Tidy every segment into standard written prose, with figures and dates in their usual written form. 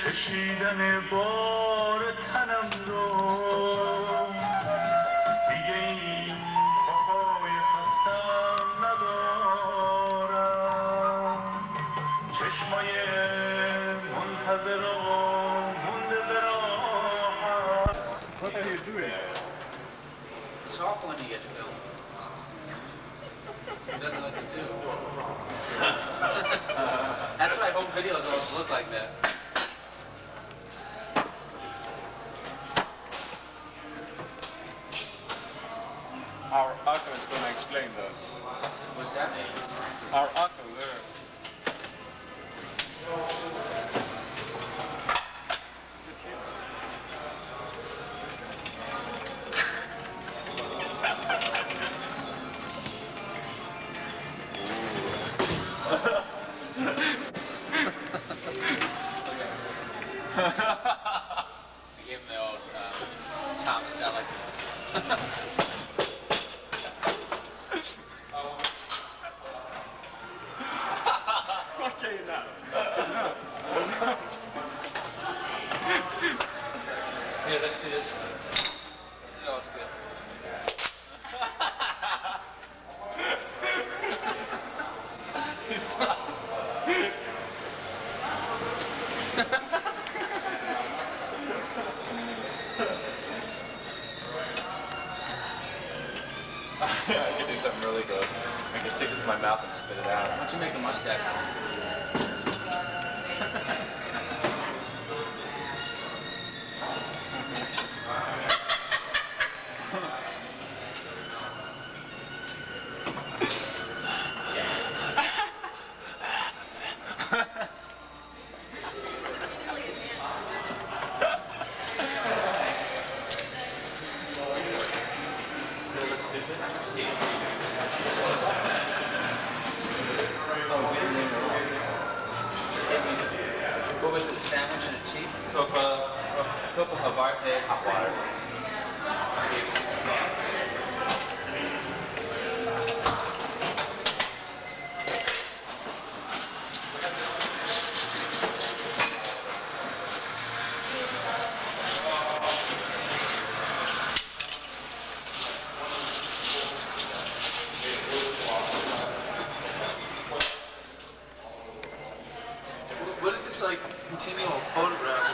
کشیدن بار تنم رو دیگه این پاهای خستم ندارم چشمای منتظر و مونده به راحت. What are you doing? It's awful when you get filmed. You don't know what to do. That's why home videos always look like that. Our uncle is going to explain that. What's that? Our uncle there. I gave him the old Tom Selleck. Okay, now. Here, let's do this. This is always good. I could do something really good. I can stick this in my mouth and spit it out. Why don't you make a mustache? What was it, a sandwich and a tea? Copa Havarte hot water. What is this, like, continual photograph?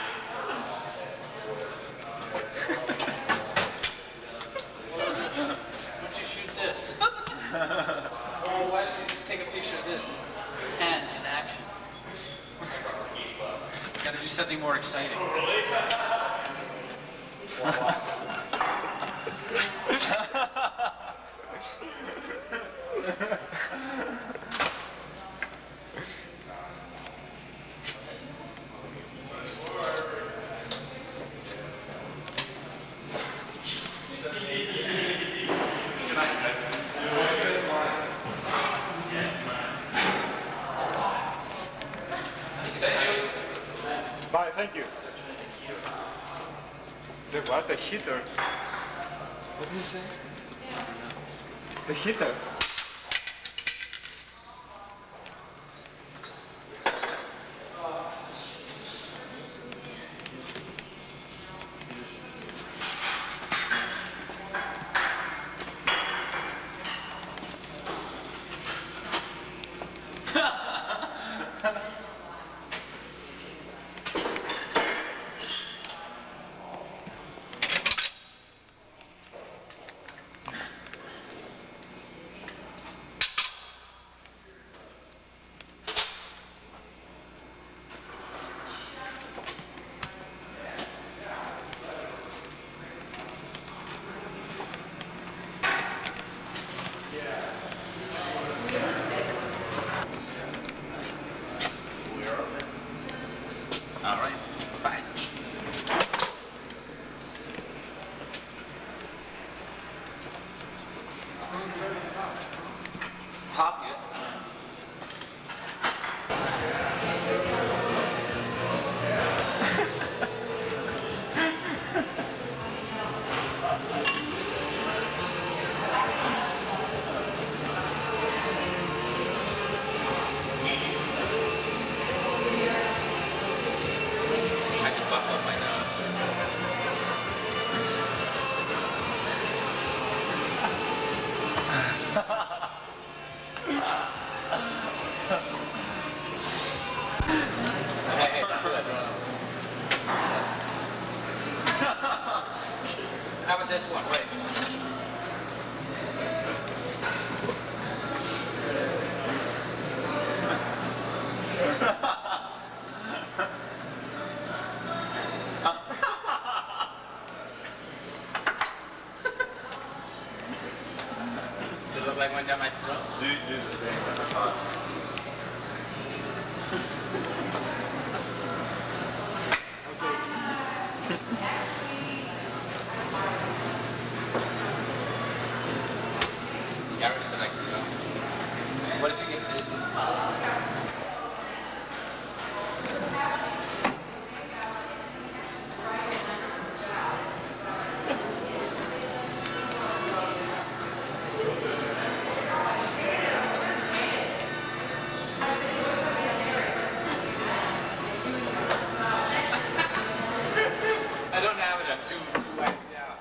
Don't you shoot this? Or why don't you just take a picture of this? Hands in action. Gotta do something more exciting. Bye, thank you. The what? The heater. What did you say? The heater. this one, wait. Does it look like one down my throat? Do the thing at the top. Yeah, we're still like, what did you get for this? I don't have it. I'm too wiped out.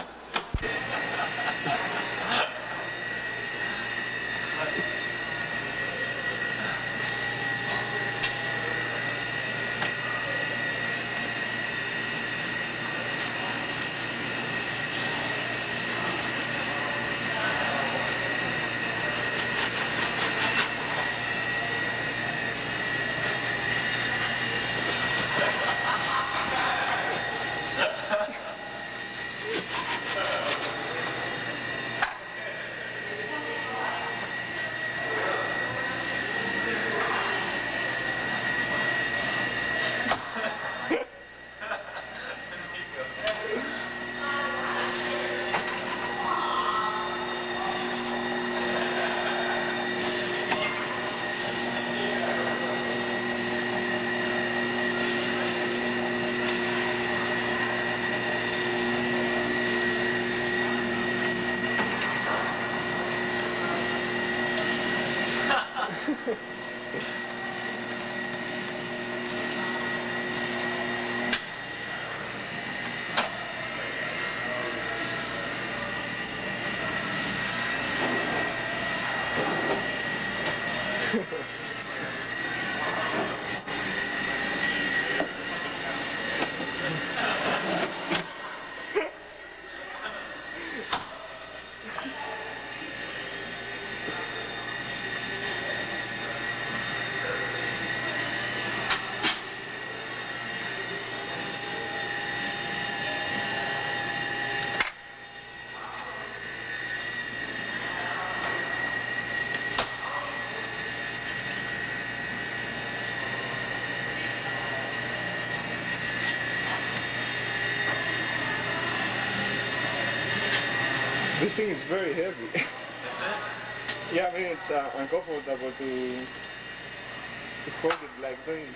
This thing is very heavy. That's it? Yeah, I mean it's uncomfortable to hold it like this.